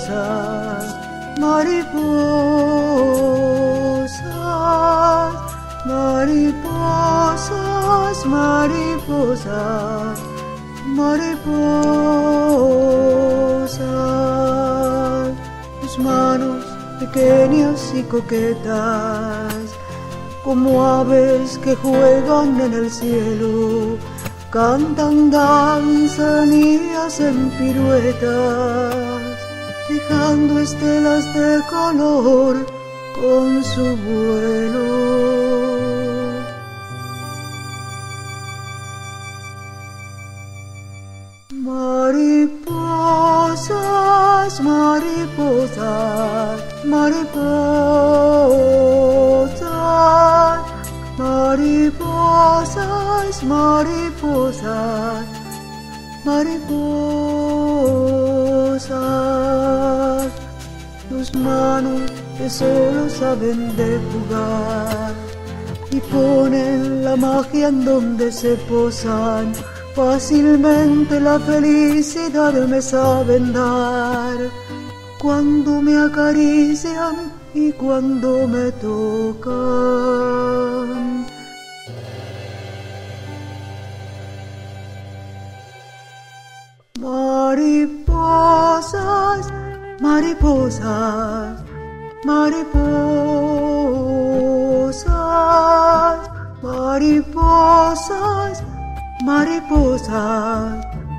mariposas, mariposas, mariposas, mariposas, mariposas. Tus manos pequeñas y coquetas, como aves que juegan en el cielo, cantan, danzan y hacen piruetas, dejando estelas de color con su vuelo. Mariposas, mariposas, mariposas, mariposas, mariposas, mariposas. Tus manos que solo saben de jugar y ponen la magia en donde se posan. Fácilmente la felicidad me saben dar cuando me acarician y cuando me tocan. Mariposas, mariposas, mariposas, mariposas, mariposas,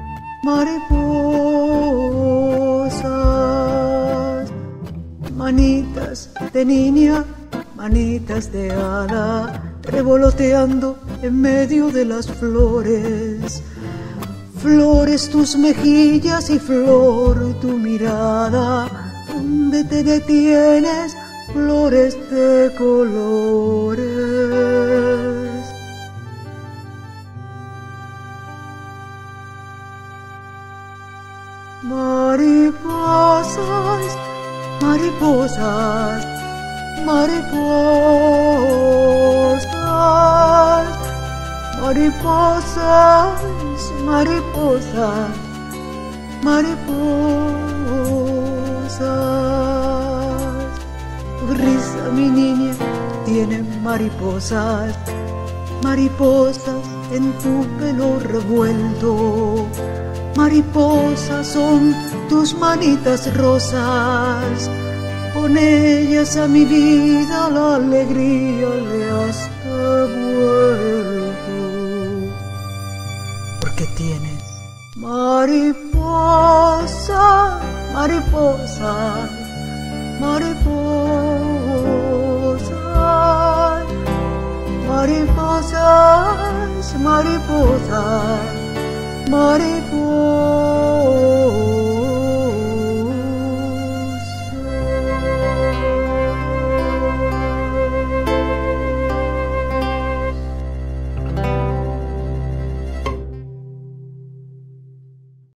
mariposas. Manitas de niña, manitas de hada, revoloteando en medio de las flores. Flores tus mejillas y flor tu mirada, donde te detienes, flores de colores. Mariposas, mariposas, mariposas, mariposas, mariposas, mariposas. Tu risa, mi niña, tiene mariposas, mariposas en tu pelo revuelto. Mariposas son tus manitas rosas, con ellas a mi vida la alegría le has devuelto. Porque tienes mariposa, mariposa, mariposa, mariposas, mariposas, mariposas.